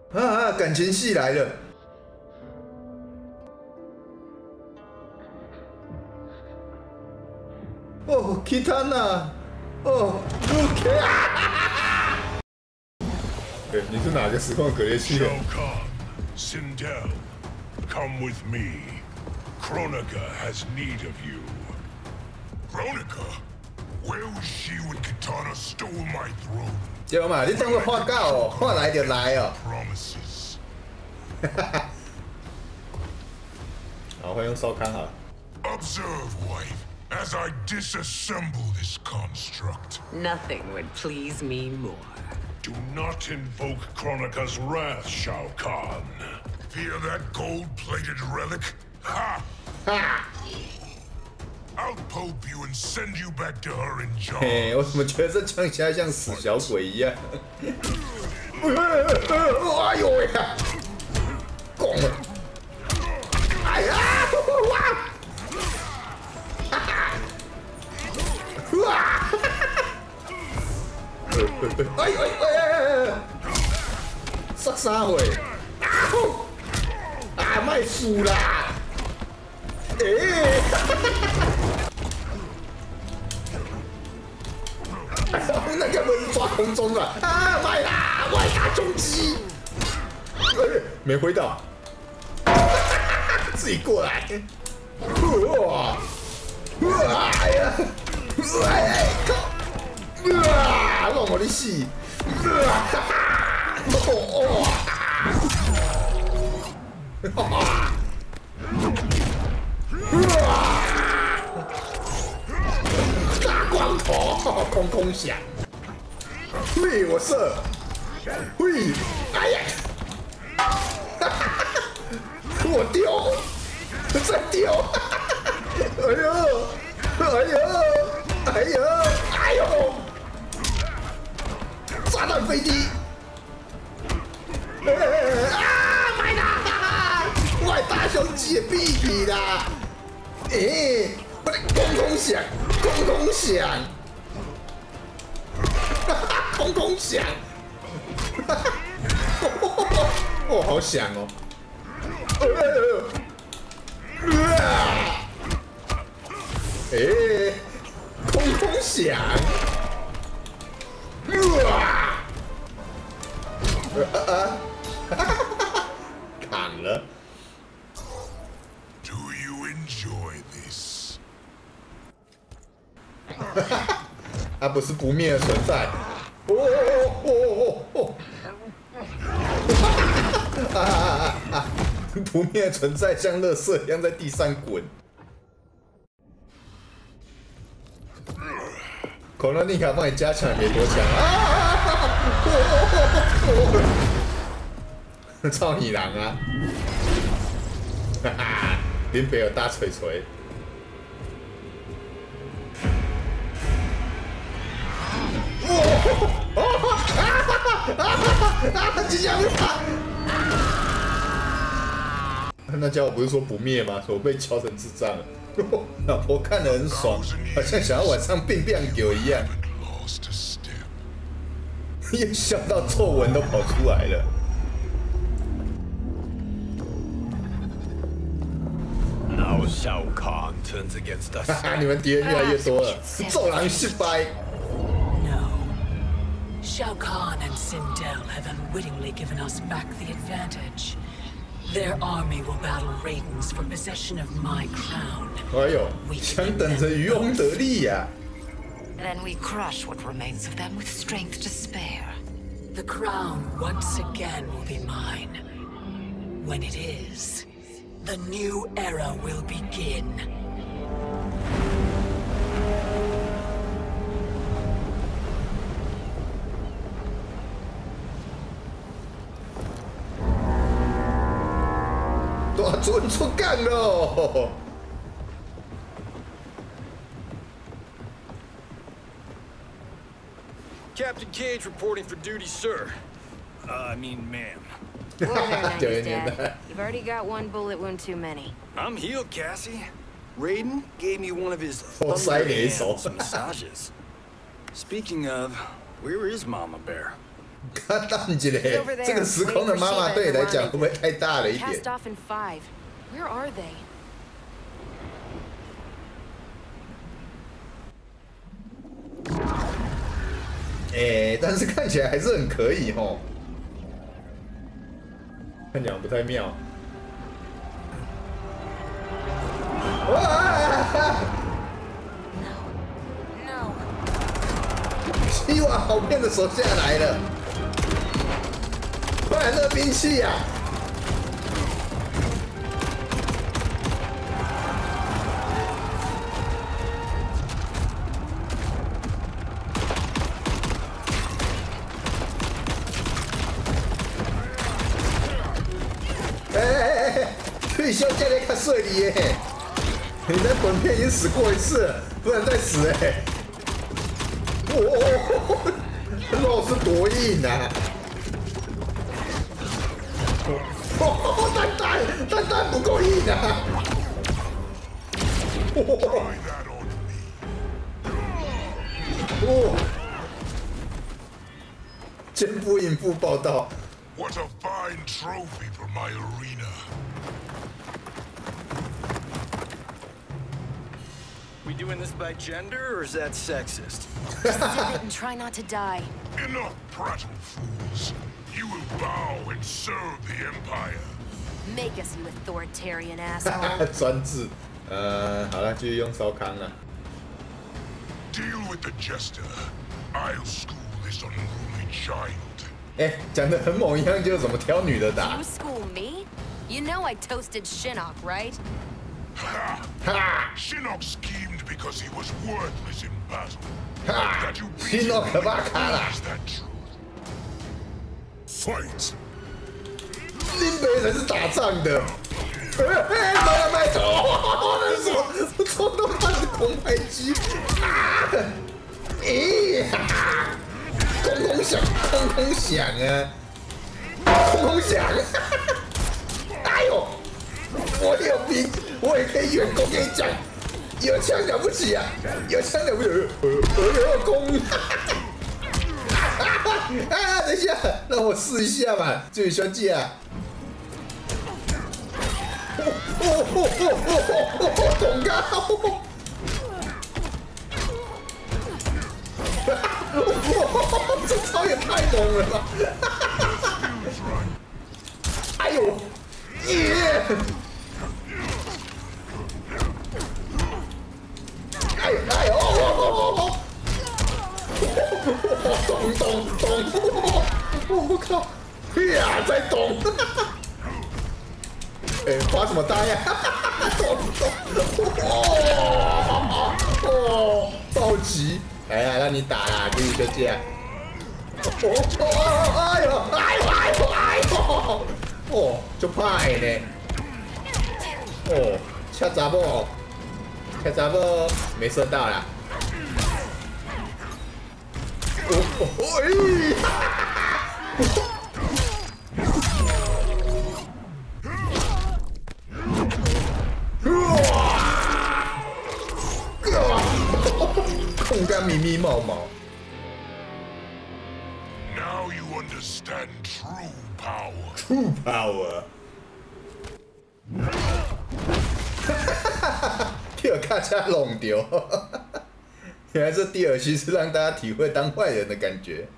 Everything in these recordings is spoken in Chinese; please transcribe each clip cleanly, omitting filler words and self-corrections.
啊，感情戏来了。哦，Kitana，哦，Luke 啊！对，你是哪个时空隔离器的？ Shao Kahn, Sindel, come with me. Kronika has need of you. Kronika? Where was she when Kitana stole my throne? 对嘛，你当作画告哦，画来就来哦。 Promises. 好，会用烧康好了。 Observe, wife, as I disassemble this construct. Nothing would please me more. Do not invoke Kronika's wrath, Shao Kahn. Fear that gold-plated relic? Ha! 哈！ I'll pope you and send you back to her in 嘿，我 jars. 怎么觉得这枪起来像死小鬼一样？哎呦喂呀！拱了！哎呀！哇！哈哈！哇！哎呦哎！杀啥回？啊！卖输啦！哎！ 那根本是抓空中的啊！卖啦！外打重击，没回到，自己过来！哇！哎呀！哎靠！让我的死！大光头，空空响。 嘿，我射！嘿，哎呀！我丢！再丢！哎呦！哎呦！哎呦！哎呦！炸弹飞机！啊！买啦！我大雄鸡的屁屁啦！哎，空空响，空空响！ 空空响，哦，好响哦！哎，空空响，砍了。 Do you enjoy this? 它不是不灭的存在。哦哦哦哦哦！不灭的存在像垃圾一样在地上滚。孔洛妮卡帮你加强也没多强啊！操你狼啊！哈哈，林北有大锤锤。 即将那家伙不是说不灭吗？我被敲成智障了。老婆看得很爽，好像想要晚上变变狗一样。又笑到皱纹都跑出来了。 Now Shao Kahn turns against us. 哈哈，你们敌人越来越多了，揍狼失败。 Shao Kahn and Sindel have unwittingly given us back the advantage. Their army will battle Raidens for possession of my crown. 哎呦，想等着渔翁得利呀！ Then we crush what remains of them with strength to spare. The crown once again will be mine. When it is, the new era will begin. 大船出港喽！ Captain Cage reporting for duty, sir. I mean, ma'am. Whoa there, 90s, Dad. You've already got one bullet wound too many. I'm healed, Cassie. Raiden gave me one of his side thunder ace, hands massages. Speaking of, where is Mama Bear? 看到你这这个时空的妈妈对你来讲会不会太大了一点？ Cast off in 5. Where are they? 但是看起来还是很可以吼，看起来不太妙。哇！ No. 希望好片的手下来了，快那兵器呀！退休教练看睡你耶！你在本片已经死过一次了，不能再死哎！肉是多硬啊！蛋不够硬啊！肩部引腹报道。 What a fine trophy for my arena. We doing this by gender, or is that sexist? Sit it and try not to die. Enough prattle, fools. You will bow and serve the Empire. Make us, you authoritarian asshole. 专制。好了，继续用烧康了。 Deal with the jester. I'll school this unruly child. 讲得很猛一样，就是怎么挑女的打。 You school me? You know I toasted Shinnok, right? Ha! Shinnok schemed because he was worthless in battle. Ha! That you beat him Shinnok bacala. is that truth. Fight! 林北才是打仗的。麦头，那是什么？冲动版的空拍机。空响啊！空响！哎呦，我有兵，我也可以远攻跟你讲，有枪了不起啊！有枪了不起，我有攻！等一下，让我试一下嘛，这位兄弟啊！懂高！ 这招也太猛了吧！哎呦，耶！哎呦！咚！我靠！呀，在咚！发什么呆呀？暴击！来呀，让你打啦，可以就这样。就歹呢。恰查某没射到啦。控干密密毛毛。 Now you understand true power. True power. 第二卡加弄丢，原来这DLC是让大家体会当坏人的感觉。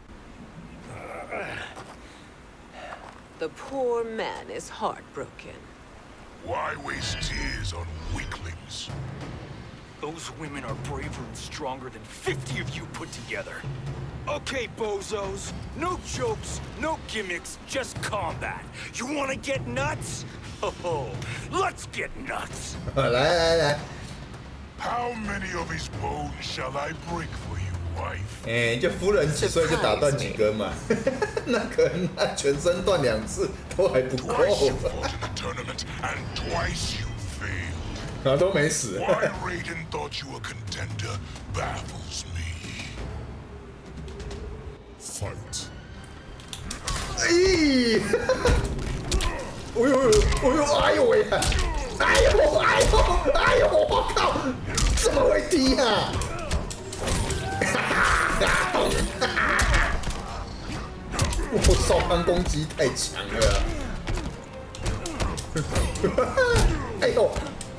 The poor man is heartbroken. Why waste tears on weaklings? Those women are braver and stronger than 50 of you put together. Okay, bozos. No jokes, no gimmicks, just combat. You wanna get nuts? Oh, let's get nuts. 来。 How many of his bones shall I break for you, wife? 就夫人几岁就打断几根嘛，那可能他全身断2次都还不够。 Twice you fought in the tournament, and twice you failed. 都没死。 Why Raiden thought you a contender baffles me. Fight. 哎呦喂！我靠！怎么会踢啊？ 我少康攻击太强了、啊。哎呦！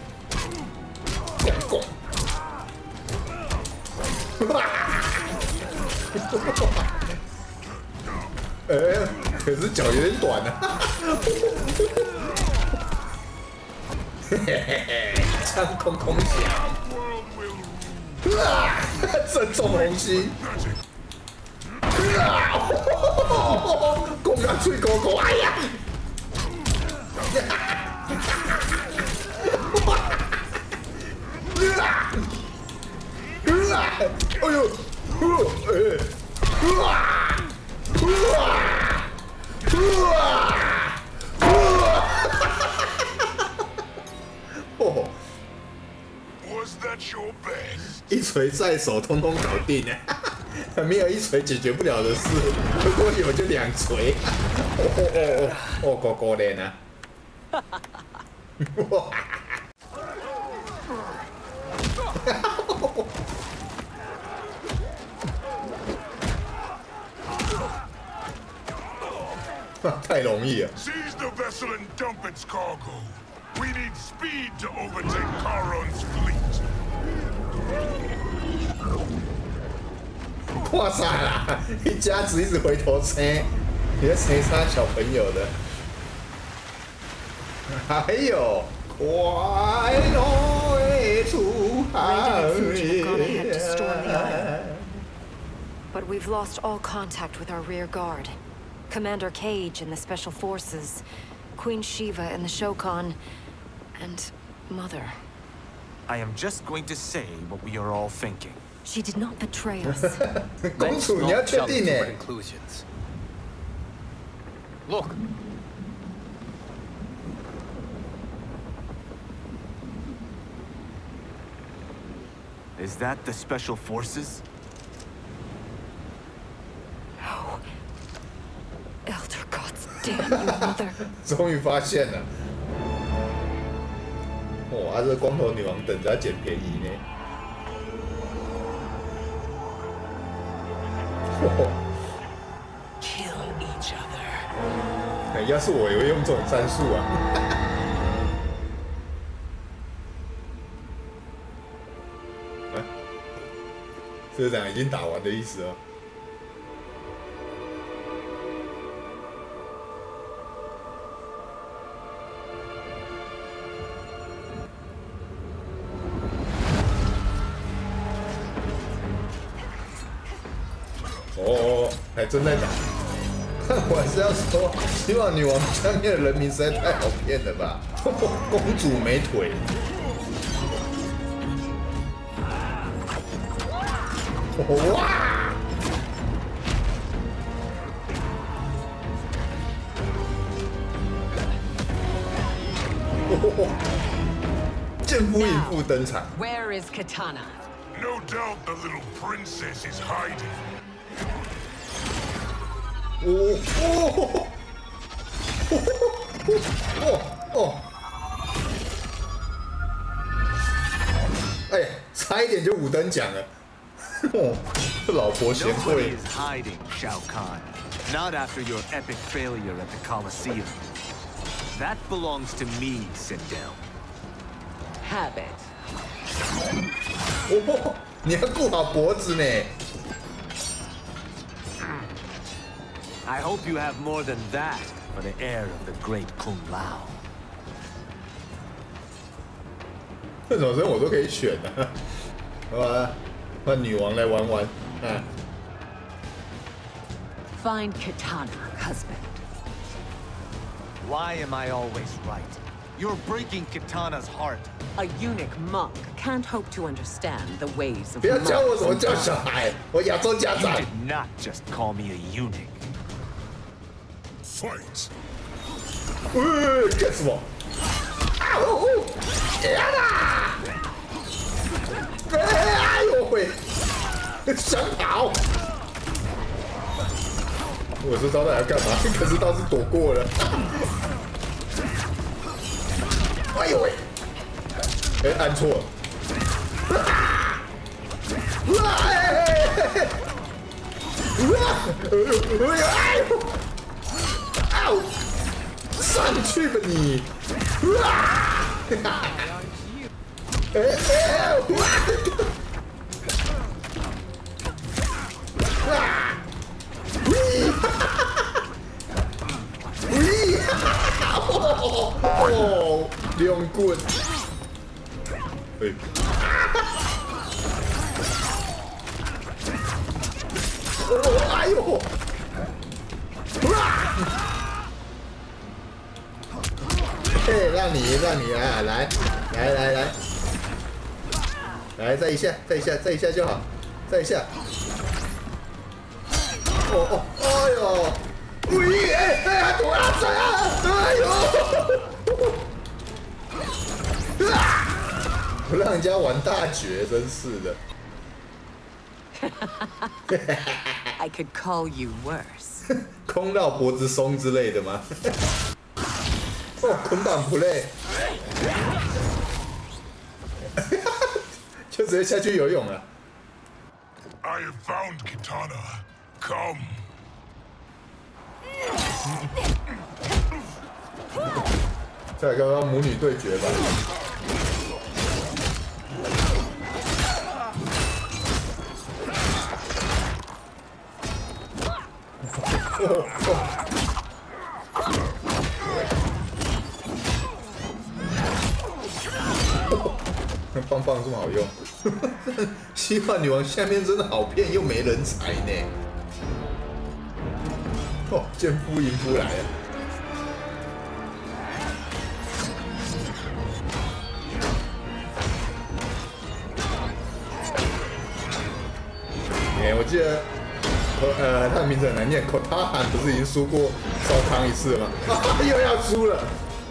拱！可是脚有点短啊。枪空响。正中红心。公羊吹狗狗，哎呀！哎呦！一锤在手，通通搞定了。没有一锤解决不了的事，如果有就2锤。够可怜啊！太容易了。 Seize the vessel and dump its cargo. We need speed to overtake Charon's fleet. 哇塞啦！一家子一直回头吹，你在吹啥小朋友的？还有，快乐出海。 But we've lost all contact with our rear guard. Commander Cage and the Special Forces, Queen Shiva and the Shokan, and Mother. I am just going to say what we are all thinking. She did not betray us. 公主，你要确定呢？ conclusions. Look. Is that the Special Forces? No. Elder gods damn you, Mother. 终于发现了。哇，这光头女王等着捡便宜呢。 Kill each other. 要是我也会用这种战术啊。社长已经打完的意思哦。哦，还真在打。我还是要说，希望女王下面的人民实在太好骗了吧？公主没腿。哇！剑夫淫妇登场。 Where is Katana? No doubt the little princess is hiding. 哎，差一点就5等奖了。老婆贤 Nobody 惠。 is hiding, Shao Kahn. Not after your epic failure at the Colosseum. That belongs to me, Sindel. Have it. 哦，你要顾好脖子呢。 I hope you have more than that for the heir of the great Kung Lao. 这种人我都可以选啊。好吧，换女王来玩玩啊。 Find Katana, husband. Why am I always right? You're breaking Katana's heart. A eunuch monk can't hope to understand the ways of 不要教我 monks. 怎么教小孩，我亚洲家 You 长。 did not just call me a eunuch. Fight. 干什么？啊哦！呀啦！哎呦喂！想跑！我说招待要干嘛？可是倒是躲过了。哎呦喂！哎，按错了。哎呦！哎呦！ 哦，上去吧你！哦，两棍！哎呦！嘿，让你啊，来，再一下就好，再一下。哦，哎呦，喂，哎，躲啊，追啊，哎呦！不让人家玩大绝，真是的。 I could call you worse. 空绕脖子松之类的吗？哦，捆绑 play， 就直接下去游泳了。 I have found Kitana. Come. 再来刚刚母女对决吧。棒棒这么好用，希望女王下面真的好骗又没人才呢。哦，奸夫淫夫来了。我记得，他的名字很难念，口他喊不是已经输过烧康一次了吗？又要输了！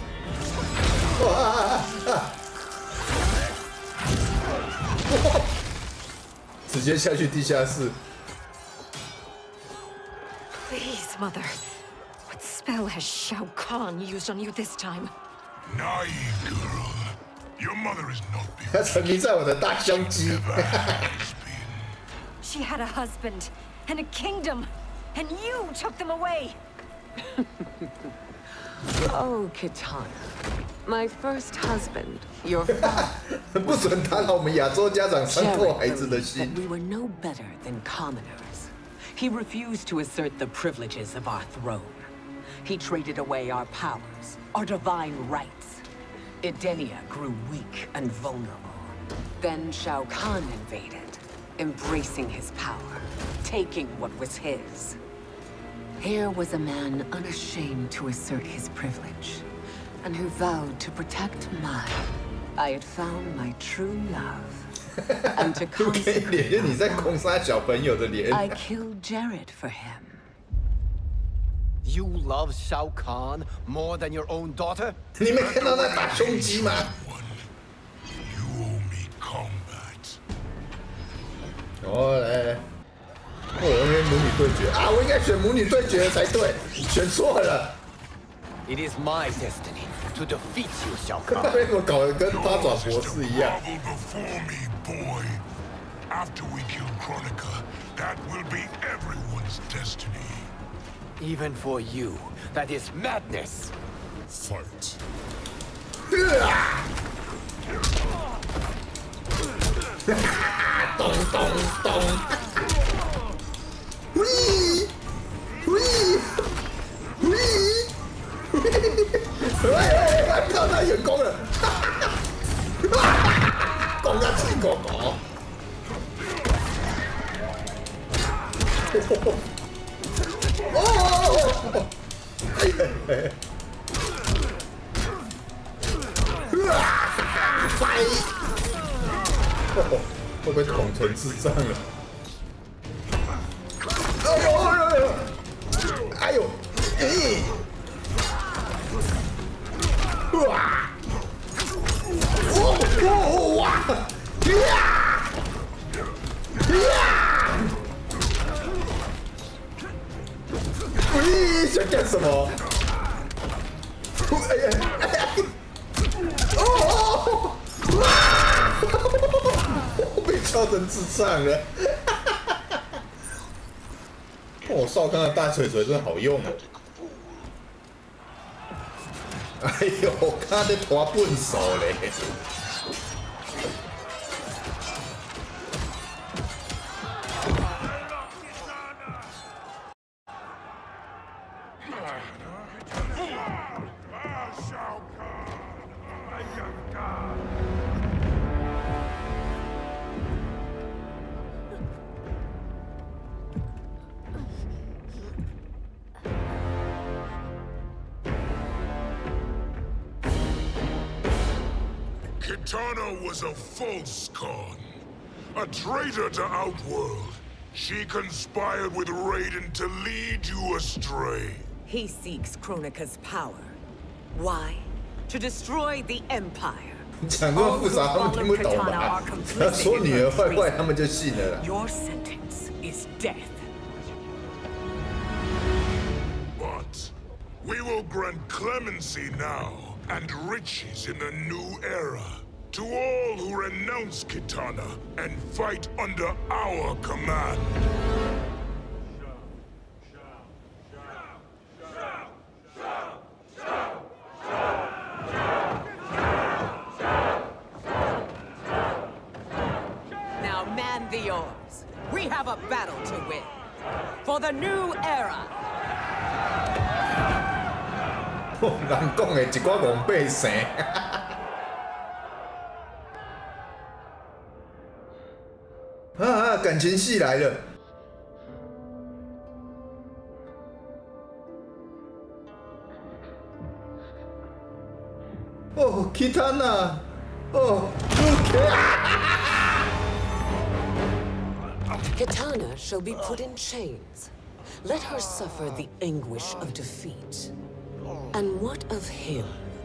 直接下去地下室。 Please, Mother. What spell has Shao Kahn used on you this time? Naive girl. Your mother is not 他沉迷在我的大胸肌。 She had a husband and a kingdom, and you took them away. Oh, Kitana. My first husband, your father. 不准打扰我们亚洲家长伤透孩子的心。 We were no better than commoners. He refused to assert the privileges of our throne. He traded away our powers, our divine rights. Edenia grew weak and vulnerable. Then Shao Kahn invaded, embracing his power, taking what was his. Here was a man unashamed to assert his privilege, and who vowed to protect mine. I had found my true love, and to consecrate I killed Jared for him. You love Shao Kahn more than your own daughter? 你没看到那大胸肌吗？ You owe me combat. 哦，来，我应该母女对决啊！我应该选母女对决才对，选错了。 It is my destiny to defeat you, Shao 他 Kahn. 为什么搞得跟八爪博士一样？ Grovel before me, boy. After we kill Kronika, that will be everyone's destiny. Even for you, that is madness. Fight. 咚咚咚！喂喂喂！喂！看到员工了！公个气狗狗！哦！哎！飞！会不会恐成智障了？哎呦哎呦哎呦！咦！哇！哇！呀！呀！喂，想干什么？哎呀！哎呀！哦！哇！我被敲成智障了。哦，少康的大锤锤真的好用哦。 哎呦，看在拖笨手嘞！ Kitana was a false con, a traitor to Outworld. She conspired with Raiden to lead you astray. He seeks Kronika's power. Why? To destroy the Empire. 讲这么复杂，他们听不懂吧？他说女儿坏坏，他们就信了啦。 Your sentence is death. But we will grant clemency now and riches in the new era to all who renounce Kitana and fight under our command. Now man the oars. We have a battle to win. For the new era. 人讲的一寡戆百姓。啊，感情戏来了。哦 ，Kitana， 哦 Kitana shall be put in chains. Let her suffer the anguish of defeat. And what of him?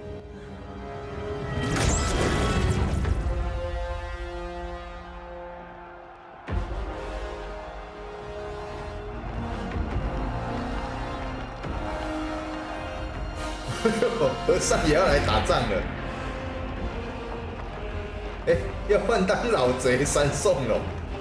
和尚也要来打仗了。哎，要换当老贼三宋了。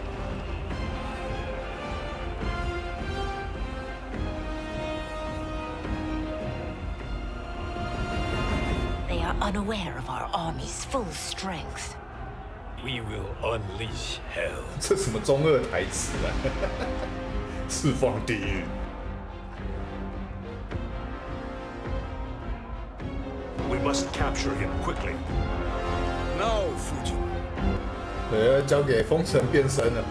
Unaware of our army's full strength. We will unleash hell. 这什么中二台词啊！释放地狱。 We must capture him quickly. No, Fujin. 交给风尘变身了。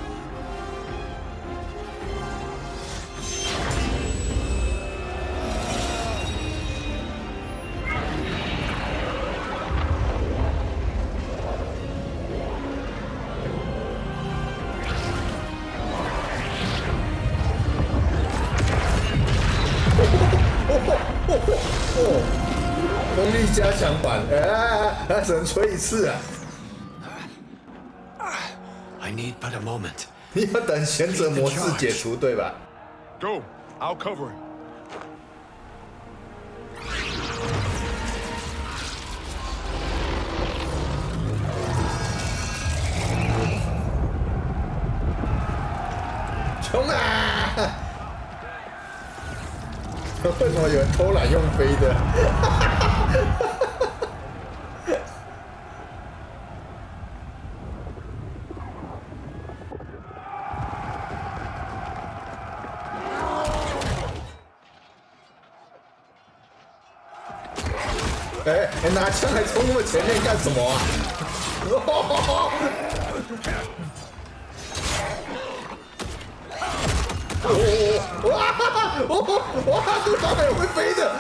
功力加强版，他只能吹一次啊！ I need but a moment. 你要等贤者模式解除，对吧？ Go, I'll cover him. 冲啊！为什么有人偷懒用飞的？拿枪还冲那么前面干什么啊？哇！这导演会飞的！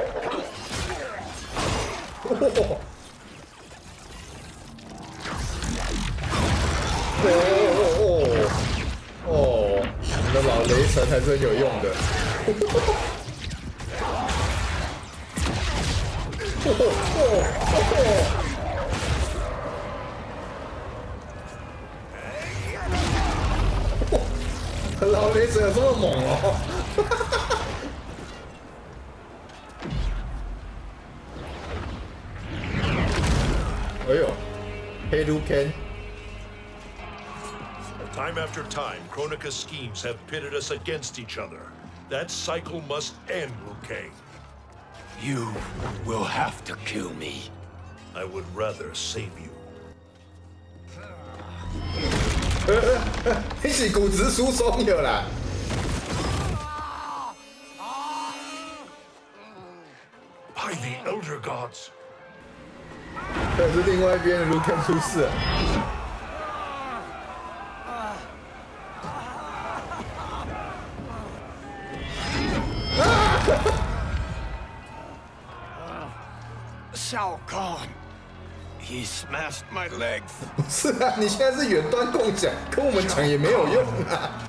你的老雷神还是有用的。老雷神有这么猛哦！哎呦，黑卢 Ken。 Time after time, Kronika's schemes have pitted us against each other. That cycle must end, Liu Kang. You will have to kill me. I would rather save you. 你是骨质疏松了啦！ By the Elder Gods. 可是另外一边的卢肯出事了。 Shao Kahn, he smashed my legs. 不是啊，你现在是远端共享，跟我们讲也没有用啊。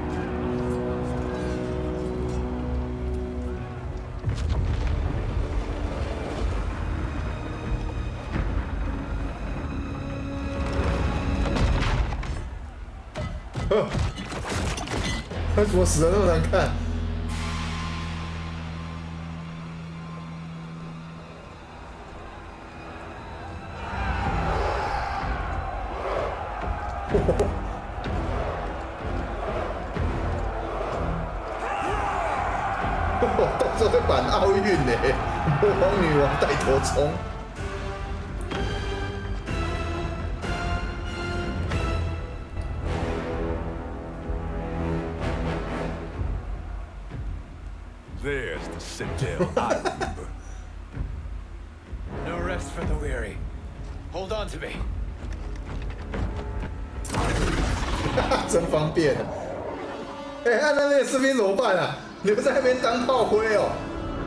他怎么死的那么难看？到时候会办奥运呢，魔王女王带头冲。 There's the Sindel I remember. No rest for the weary. Hold on to me. 真方便啊！哎、欸，那边的士兵怎么办啊？留在那边当炮灰哦。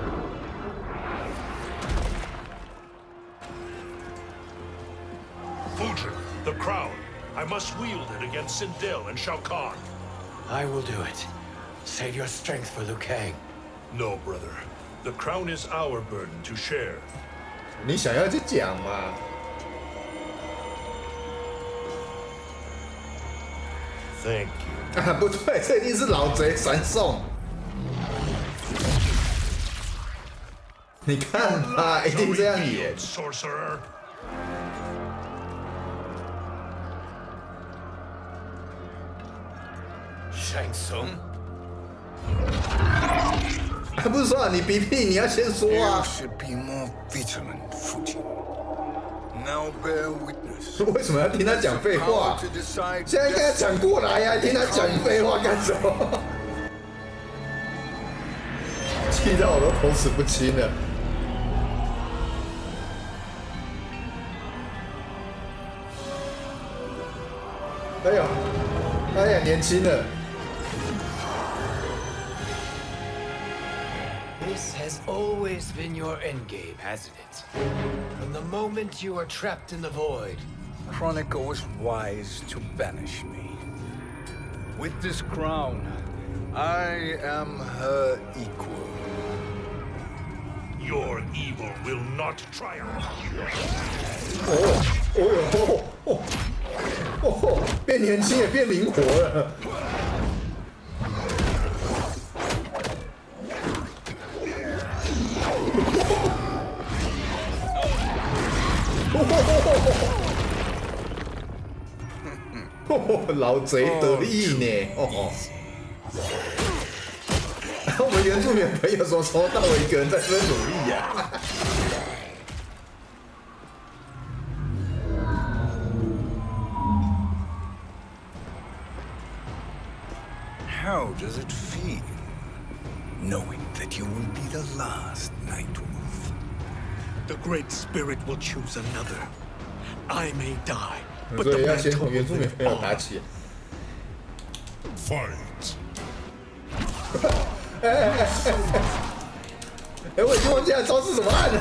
Fujin, the crown. I must wield it against Sindel and Shao Kahn. I will do it. Save your strength for Liu Kang. No, brother. The crown is our burden to share. 你想要去讲嘛？ Thank you. 啊，不对，这一定是老贼闪送。你看吧，一定这样演。 Sorcerer. Shang Tsung? 还不是说啊，你比屁，你要先说 You 啊。 should be more vigilant, Fujin. Now bear witness. 为什么要听他讲废话？ To decide 现在跟他讲过来呀、听他讲废话干什么？气到我都口齿不清了。哎呦，哎呀，年轻了。 This has always been your endgame, hasn't it? From the moment you were trapped in the void. Kronika was wise to banish me. With this crown, I am her equal. Your evil will not triumph. 哦，变年轻也变灵活了。老贼得意呢！哦，我们原住民朋友说从头到尾一个人在这边努力呀。 How does it feel, knowing that you will be the last Nightwolf? The Great Spirit will choose another. I may die, but 所 the 以要先从 mantle 原 will 住民 live 朋友打 on. 起。 Fight. 哎，我已经忘记了招式怎么按了。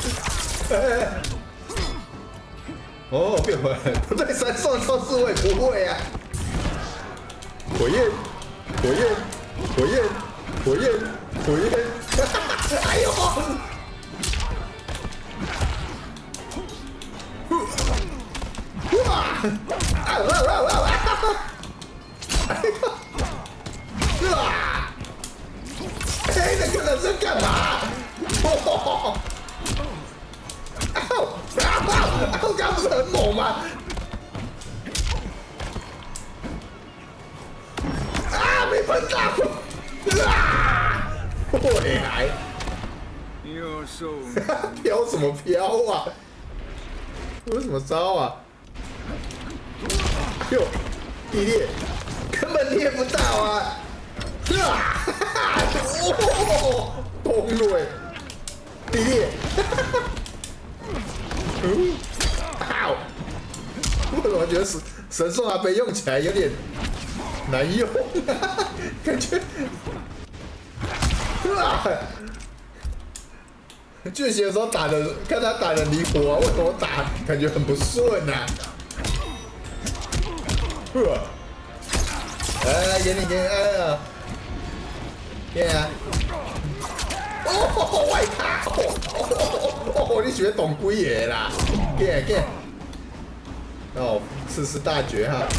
哦，变回来，不对，闪送招式我也不会啊。火焰，火焰，火焰，火焰，火焰！哎呦！哇！啊！哎，那个人在干嘛？哦！我刚不是很猛吗？啊！被喷到！啊！会来！ You're so 飘什么飘啊？有什么招啊？哟，地裂，根本捏不到啊！哦，崩了，地裂，好，我怎么觉得神送阿飞用起来有点难用啊？感觉，巨蟹的时候打的，看他打的离谱啊，为什么打感觉很不顺啊？哎，眼里眼，哎呀，见啊！哦，外卡！哦，你学懂龟爷啦？见。哦，试大绝哈！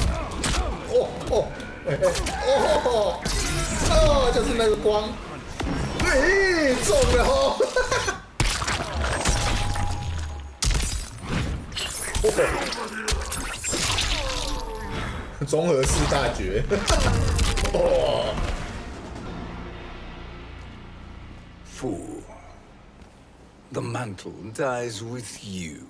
哦，就是那个光，哎，中了哦！综合式大绝，哦！ Fool, the mantle dies with you.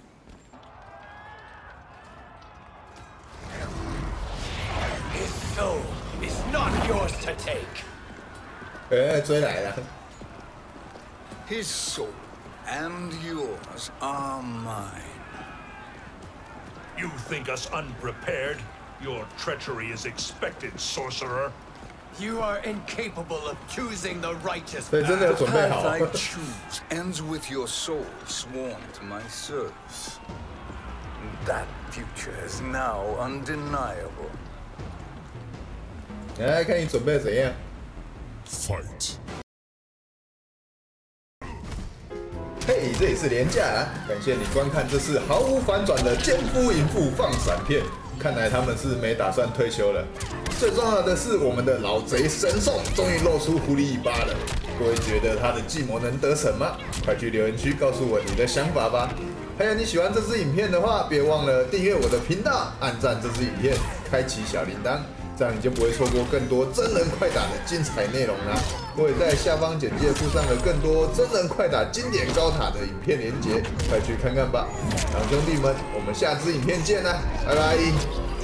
His soul is not yours to take. 哎，追来了。 His soul and yours are mine. You think us unprepared? Your treachery is expected, sorcerer. You are incapable of choosing the righteous 所以真的有 The 准备好 path。I choose ends with your soul sworn to my service. That future is now undeniable. 来看你准备怎样。 Fight. 嘿，这里是廉价啊！感谢你观看这次毫无反转的奸夫淫妇放闪片。看来他们是没打算退休了。最重要的是，我们的老贼神送终于露出狐狸尾巴了。各位觉得他的计谋能得逞吗？快去留言区告诉我你的想法吧。还有你喜欢这支影片的话，别忘了订阅我的频道，按赞这支影片，开启小铃铛。 这样你就不会错过更多真人快打的精彩内容啦！我也在下方简介附上了更多真人快打经典高塔的影片连结，快去看看吧！堂兄弟们，我们下支影片见啦，拜拜！